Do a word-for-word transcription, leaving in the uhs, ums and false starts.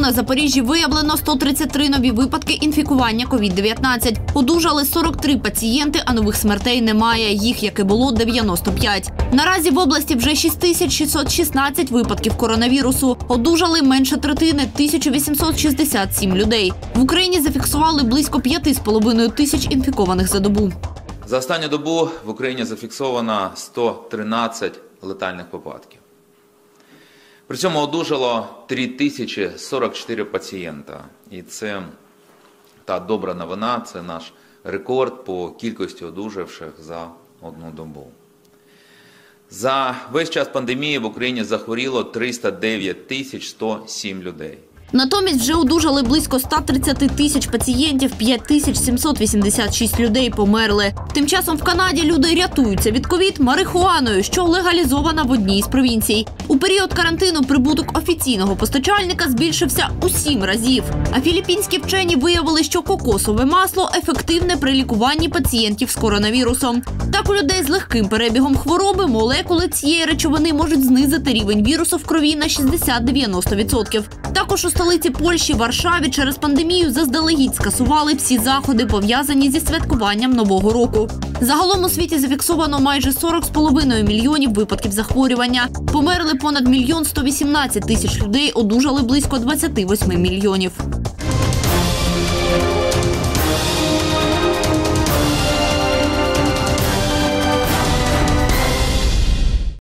на Запоріжжі виявлено сто тридцять три нові випадки інфікування ковід дев'ятнадцять. Одужали сорок три пацієнти, а нових смертей немає. Їх, як і було, дев'яносто п'ять. Наразі в області вже шість тисяч шістсот шістнадцять випадків коронавірусу. Одужали менше третини – тисяча вісімсот шістдесят сім людей. В Україні зафіксували близько п'ять з половиною тисяч інфікованих за добу. За останню добу в Україні зафіксовано сто тринадцять летальних випадків. При цьому одужало три тисячі сорок чотири пацієнта. І це та добра новина, це наш рекорд по кількості одужавших за одну добу. За весь час пандемії в Україні захворіло триста дев'ять тисяч сто сім людей. Натомість вже одужали близько ста тридцяти тисяч пацієнтів, п'ять тисяч сімсот вісімдесят шість людей померли. Тим часом в Канаді люди рятуються від ковід марихуаною, що легалізована в одній із провінцій. У період карантину прибуток офіційного постачальника збільшився у сім разів. А філіппінські вчені виявили, що кокосове масло ефективне при лікуванні пацієнтів з коронавірусом. Так, у людей з легким перебігом хвороби молекули цієї речовини можуть знизити рівень вірусу в крові на шістдесят - дев'яносто відсотків. Також у столиці Польщі, Варшаві, через пандемію заздалегідь скасували всі заходи, пов'язані зі святкуванням Нового року. Загалом у світі зафіксовано майже сорок з половиною мільйонів випадків захворювання. Померли понад мільйон сто вісімнадцять тисяч людей, одужали близько двадцять восьми мільйонів.